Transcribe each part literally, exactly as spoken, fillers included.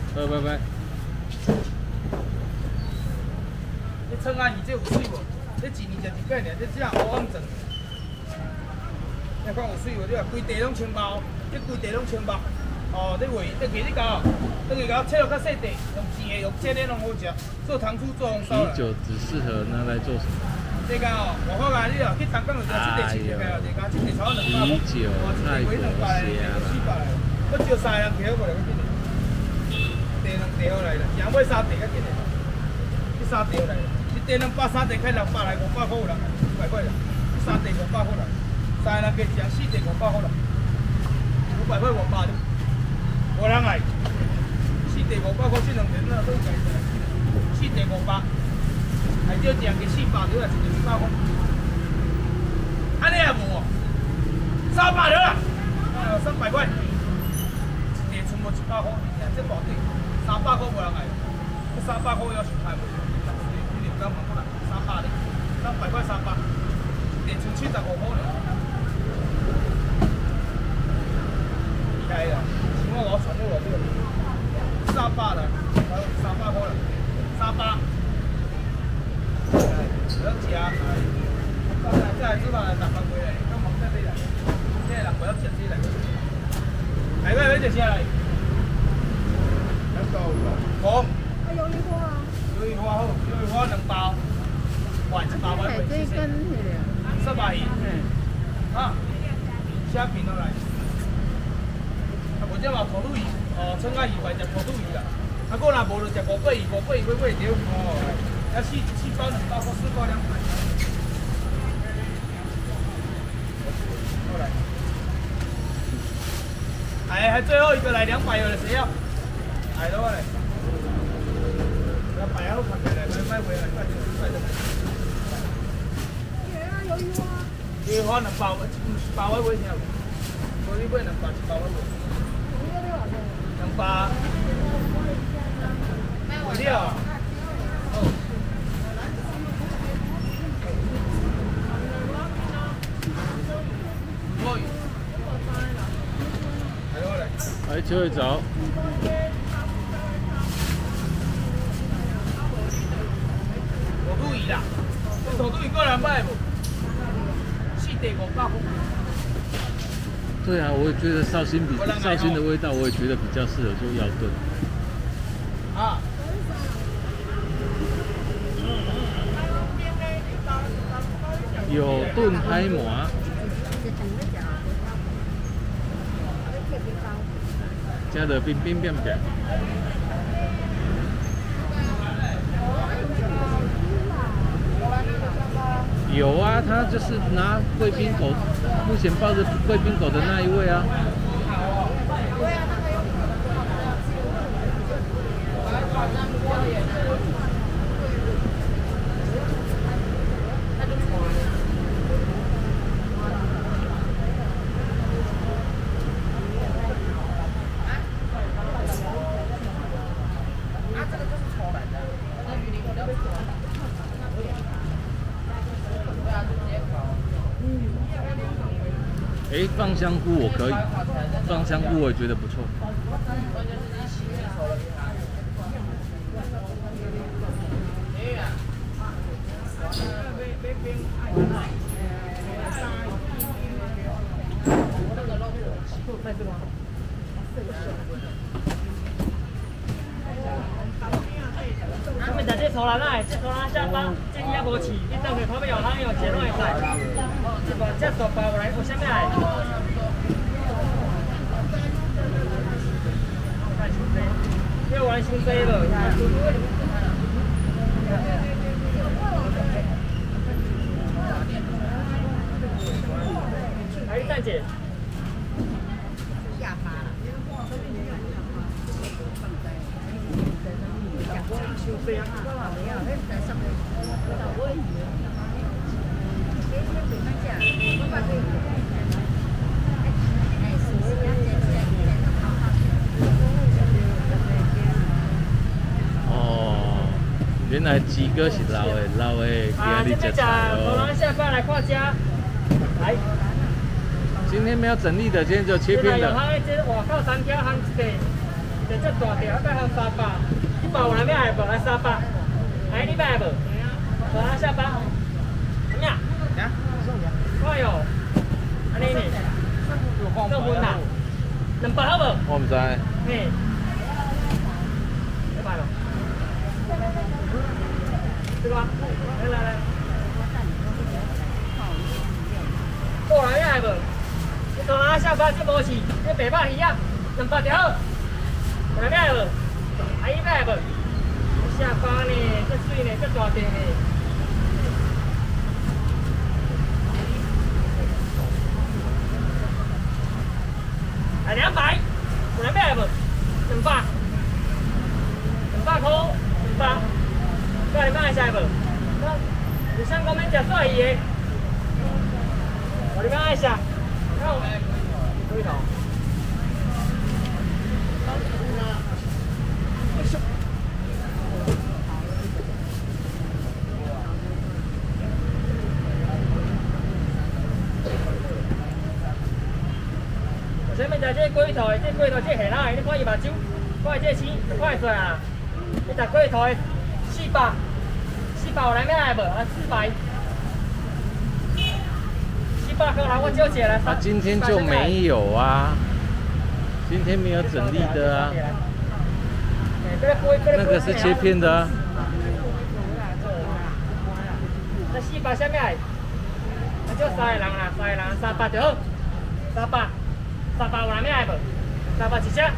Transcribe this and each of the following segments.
好，拜拜。 你葱阿姨这有水无？你一年食一摆尔，你只乌暗装。你看有水无？你话规地拢清包，你规地拢清包。哦，你话你给你搞，你给搞切落较细地，用煎的用煎的拢好食，做糖醋做红烧。 啤酒只适合拿来做什么？ 这个哦，我好啊，你哦去长江就这地七地开哦，这个这地炒两百块， 啤酒、泰国虾啦。 我招三人票过来，我今年。地两地好来啦，赢买三地较紧嘞，去三地好来啦。一地两百三地开六百来五百块有人来，五百块啦。三地五百块啦，三个人加食四地五百块啦，五百块五百的，无人来。四地五百块，这两年啊都计出来，四地五百，还少挣个四百条来，一地五百块。安尼也无哦，三百条啦，啊三百块，一地全部一百块，这保底。三百块无人来，这三百块要上海无？你两间问过来，三百哩，三百块三百，一地剩七十五块哩。厉害啦！请我我传给我这个三百啦，三百块啦，三百。要食哎，再来再来做啦，六百块嘞，咁忙得你啦，即系人不要食啲嚟。嚟喂，你食啥嚟？好。啊，鱿鱼花啊。鱿鱼花好，鱿鱼花两包，哇，一包买回去先。十八元。啊。虾片落来。啊，或者话土肚鱼，哦，春仔鱼怀食土肚鱼啦。啊，我若无就食五百鱼，五百鱼买买条，哦，要四四包两包，四包两百。过来。哎，还最后一个来两百，有人谁要？来了嘞，要摆好拍起来，买买回来，快点快点。有啊，鱿鱼花。鱿鱼花两包，一包我买啥？无你买两包，一包我买。两包。买了。哦。可以。来了嘞。 来，秋一走。土肚鱼啦，这土肚鱼过来卖不？四地五百块。对啊，我也觉得绍兴比绍兴的味道，我也觉得比较适合做药炖。啊。有炖海麻。加的冰冰变变。有啊，他就是拿贵宾狗，目前抱着贵宾狗的那一位啊。哎，放香菇我可以，放香菇我也觉得不错。 他们在这头来来，这头来下班，这也无去，你等下旁边有汤有钱拢会使。这个这大包来，有啥物来？要玩伤济无？哎，蛋姐。下巴了。伤济啊！没有，那在上面。到尾。 哦，原来鸡哥是老的，老的今日吃菜哦。 我下班来看家，来。 今天没有整粒的，今天就切片的。 有它这外口三条行一个， 这只大条，大概三百，一百有人买无？来三百，哎，你买无？大拉下巴，怎么样？ 呀， 哎呦，安尼呢？这分啦，两百好无？ 我唔知。 嘿，一百咯。这个吗？来来来。过来买无？你大拉下巴这无事，这白百鱼啊，两百条。有人买无？阿姨买无？下巴呢？这水呢？这大条呢？来两百，有人买无？两百，两百块，两百。叫你买下无？你想讲免食煞鱼的？我你买下。对头。前面就这龟头的，这龟头这下拉的，你看伊目睭，看伊这钱，就看会出来啊。你食龟头的四百，四百有人买无？啊，四百，四百块来，我少一来。 啊，今天就没有啊，今天没有整粒的啊。那个是切片的啊。那四百啥物？那就三个人啦，三个人三百就好，三百。三百有人买无？三百一只。三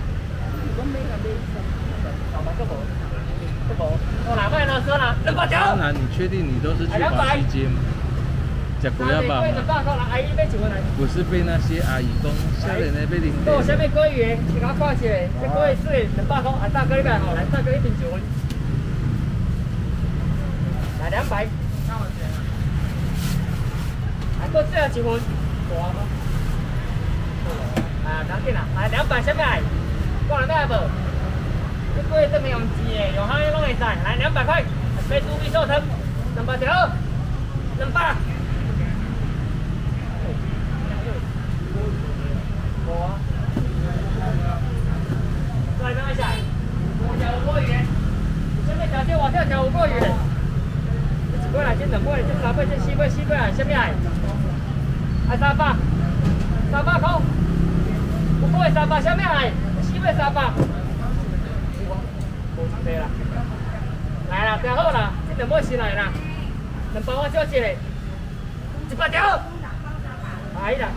百个无，个无。我哪买呢？说啦，两百条。当然，你确定你都是去华西街吗？吃过啊吧？不是被那些阿姨讲，少年的被领带。有啥物桂鱼？你给我看一下，这桂鱼水两百块，啊，大哥你买好，来大哥一瓶酒。来两百。还够最后一份，大吗？啊，赶紧啦！来两百啥物？我来买无？这龟都没用钱的，用海拢会使。来两百块，买猪皮寿汤，两百条，两百。无啊。再买一下，五条五桂鱼。啥物条这外条条五桂鱼？一尾来，这两尾，这三尾，这四尾，四尾来，啥物来？啊三百，三百块。五尾三百，啥物来？四尾三百。无一个啦。来啦，听好啦，这两尾先来啦。两百我少一个，一百条。来啦。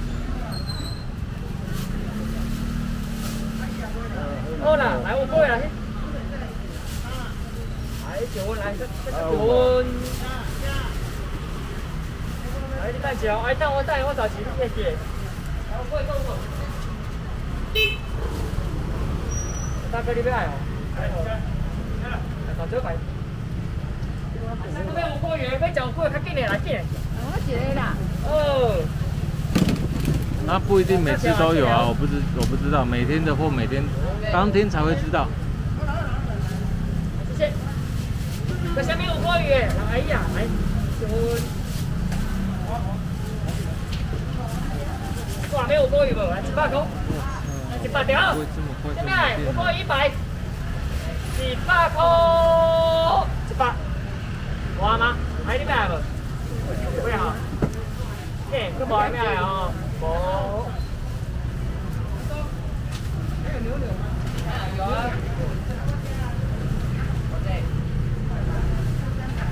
好啦，来五桂啦。来九温来，这这九温。来你等一下，哎等我等我找钱你谢谢。来五桂够无？大哥你要来哦？来好。来找这块。这边五桂鱼，要食五桂较紧的来紧的。我一个啦。哦。 那不一定每次都有啊，我不知我不知道，每天的或每天当天才会知道。 谢谢。这下面有桂鱼，来呀，来，就。哇，没有桂鱼无？来一百块，一百条。现在五桂一百，一百块，一百。哇吗？来你买无？不要。哎，这无爱买哦。无。还有牛牛吗？有啊。